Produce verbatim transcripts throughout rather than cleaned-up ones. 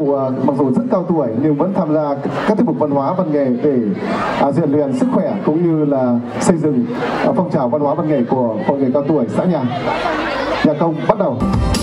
cụ à, mặc dù rất cao tuổi nhưng vẫn tham gia các tiết mục văn hóa văn nghệ để à, rèn luyện sức khỏe cũng như là xây dựng à, phong trào văn hóa văn nghệ của hội người cao tuổi xã nhà. Nhạc công bắt đầu.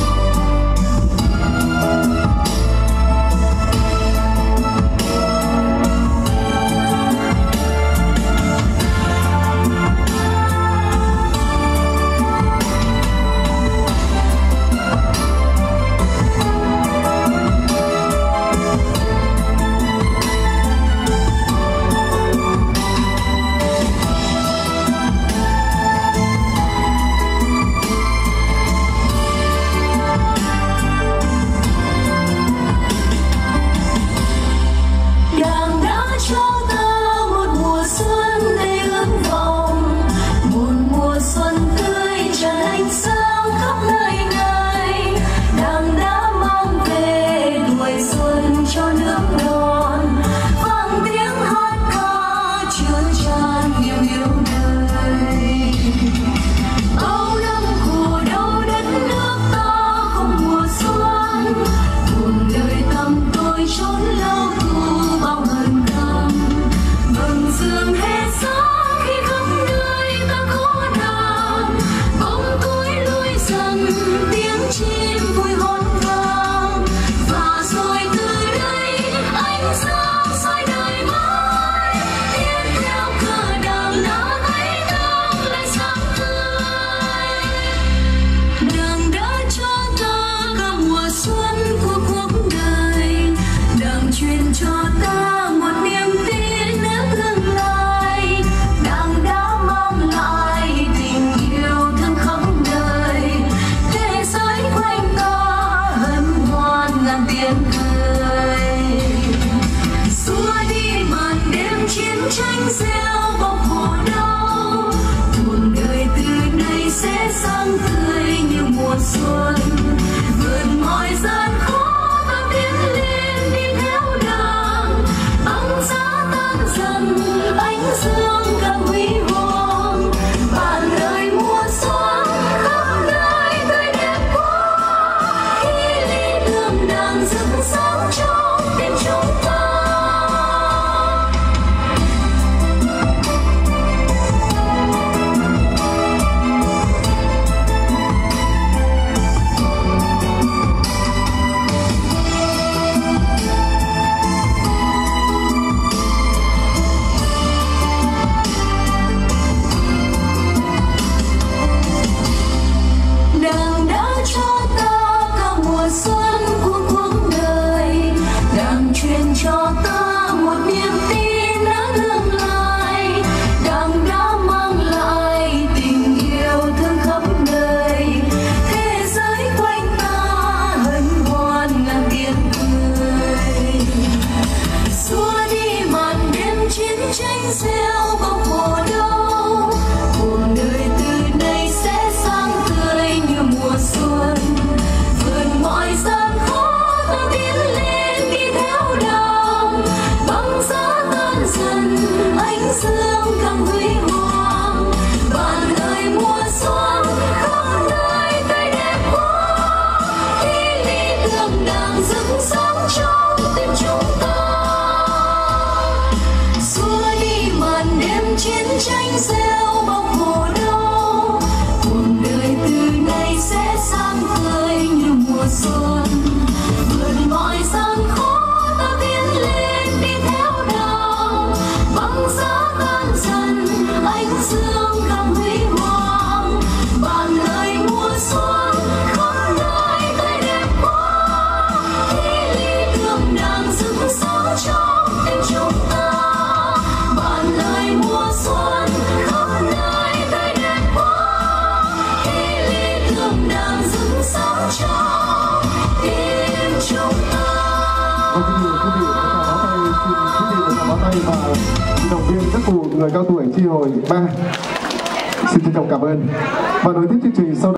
Và động viên các cụ người cao tuổi chi hội ba. Xin trân trọng cảm ơn và nối tiếp chương trình sau.